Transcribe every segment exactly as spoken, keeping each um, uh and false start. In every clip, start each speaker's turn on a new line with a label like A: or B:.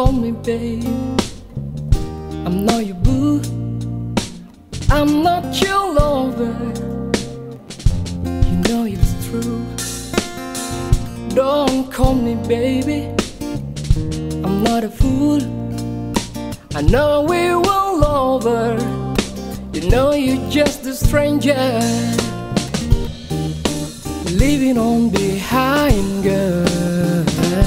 A: call me babe. I'm not your boo, I'm not your lover. You know it's true. Don't call me baby, I'm not a fool. I know we will over. You know you're just a stranger, leaving on behind, girl.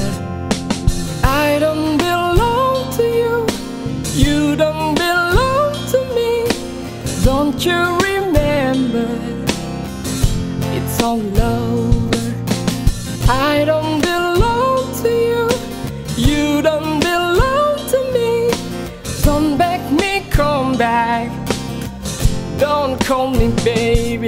A: I don't belong to you, you don't belong to me. Don't you remember? It's all over. I don't belong to you, you don't belong to me. Don't beg me, come back. Don't call me baby.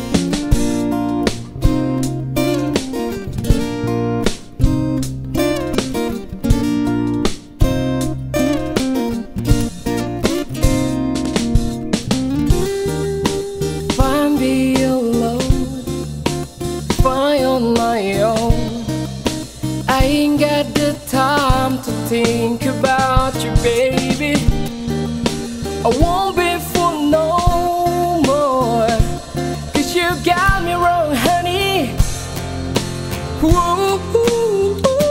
A: Find me alone, fine on my own. I ain't got the time to think about you, baby. I won't be for no more, 'cause you got me wrong, honey. Ooh, ooh, ooh, ooh.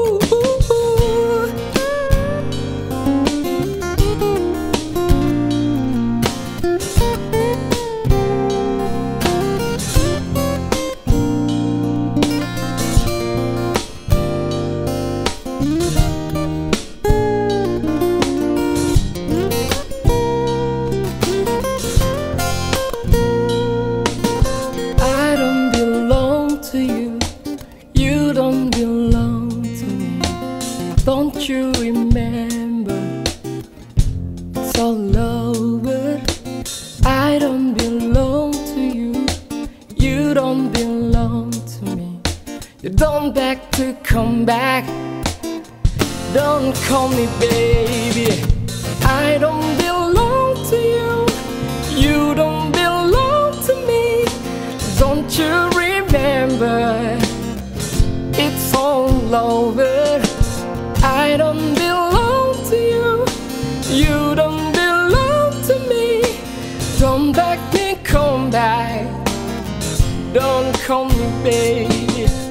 A: Don't belong to me. Don't you remember? It's all over. I don't belong to you, you don't belong to me. You don't beg to come back. Don't call me baby. I don't belong to you, you don't belong to me. Don't you remember? It's all over. I don't belong to you, you don't belong to me. Don't beg me, come back. Don't call me baby.